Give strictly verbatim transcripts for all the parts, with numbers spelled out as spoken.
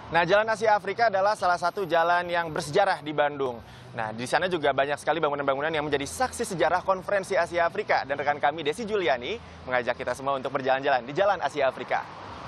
Nah, Jalan Asia Afrika adalah salah satu jalan yang bersejarah di Bandung. Nah, di sana juga banyak sekali bangunan-bangunan yang menjadi saksi sejarah Konferensi Asia Afrika. Dan rekan kami, Desi Juliani, mengajak kita semua untuk berjalan-jalan di Jalan Asia Afrika.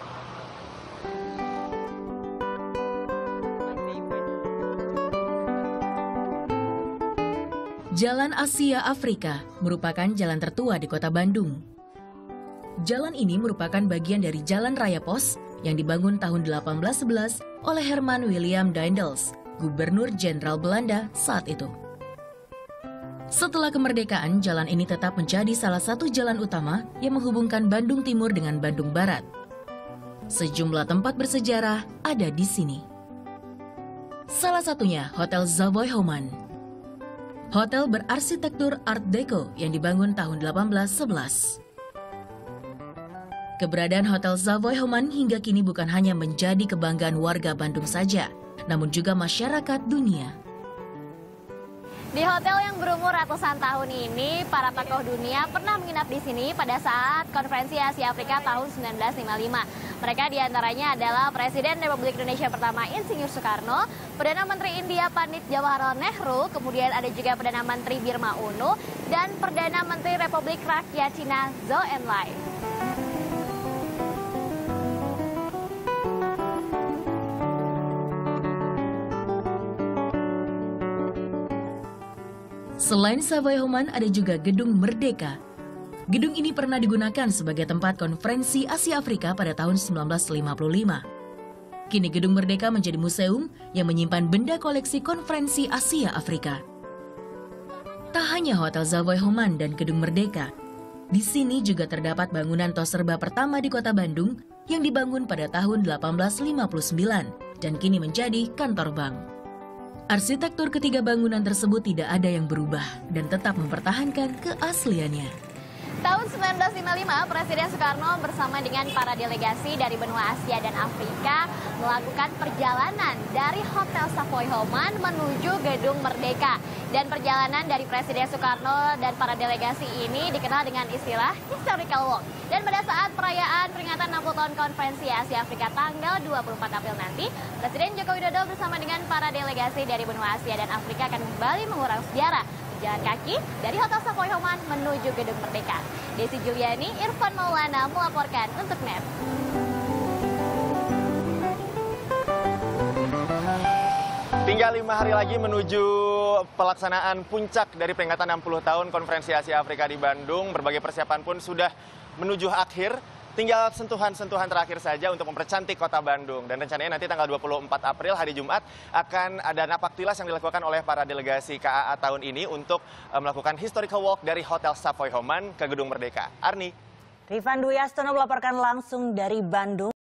Jalan Asia Afrika merupakan jalan tertua di kota Bandung. Jalan ini merupakan bagian dari Jalan Raya Pos yang dibangun tahun delapan belas sebelas oleh Herman William Daendels, Gubernur Jenderal Belanda saat itu. Setelah kemerdekaan, jalan ini tetap menjadi salah satu jalan utama yang menghubungkan Bandung Timur dengan Bandung Barat. Sejumlah tempat bersejarah ada di sini. Salah satunya Hotel Savoy Homan. Hotel berarsitektur Art Deco yang dibangun tahun delapan belas sebelas. Keberadaan Hotel Savoy Homan hingga kini bukan hanya menjadi kebanggaan warga Bandung saja, namun juga masyarakat dunia. Di hotel yang berumur ratusan tahun ini, para tokoh dunia pernah menginap di sini pada saat Konferensi Asia Afrika tahun seribu sembilan ratus lima puluh lima. Mereka diantaranya adalah Presiden Republik Indonesia pertama Insinyur Soekarno, Perdana Menteri India Pandit Jawaharlal Nehru, kemudian ada juga Perdana Menteri Birma Unu, dan Perdana Menteri Republik Rakyat Cina Zhou Enlai. Selain Savoy Homan, ada juga Gedung Merdeka. Gedung ini pernah digunakan sebagai tempat Konferensi Asia Afrika pada tahun seribu sembilan ratus lima puluh lima. Kini Gedung Merdeka menjadi museum yang menyimpan benda koleksi Konferensi Asia Afrika. Tak hanya Hotel Savoy Homan dan Gedung Merdeka, di sini juga terdapat bangunan Toserba pertama di kota Bandung yang dibangun pada tahun delapan belas lima puluh sembilan dan kini menjadi kantor bank. Arsitektur ketiga bangunan tersebut tidak ada yang berubah dan tetap mempertahankan keasliannya. Tahun seribu sembilan ratus lima puluh lima, Presiden Soekarno bersama dengan para delegasi dari benua Asia dan Afrika melakukan perjalanan dari Hotel Savoy Homan menuju Gedung Merdeka. Dan perjalanan dari Presiden Soekarno dan para delegasi ini dikenal dengan istilah historical walk. Dan pada saat perayaan peringatan enam puluh tahun Konferensi Asia Afrika tanggal dua puluh empat April nanti, Presiden Joko Widodo bersama dengan para delegasi dari benua Asia dan Afrika akan kembali mengulang sejarah jalan kaki dari Hotel Savoy Homan menuju Gedung Merdeka. Desi Juliani, Irfan Maulana melaporkan untuk N E T. Tinggal lima hari lagi menuju pelaksanaan puncak dari peringatan enam puluh tahun Konferensi Asia Afrika di Bandung. Berbagai persiapan pun sudah menuju akhir. Tinggal sentuhan-sentuhan terakhir saja untuk mempercantik kota Bandung. Dan rencananya nanti tanggal dua puluh empat April, hari Jumat, akan ada napaktilas yang dilakukan oleh para delegasi K A A tahun ini untuk melakukan historical walk dari Hotel Savoy Homan ke Gedung Merdeka. Arni. Rifan Dwi Astono melaporkan langsung dari Bandung.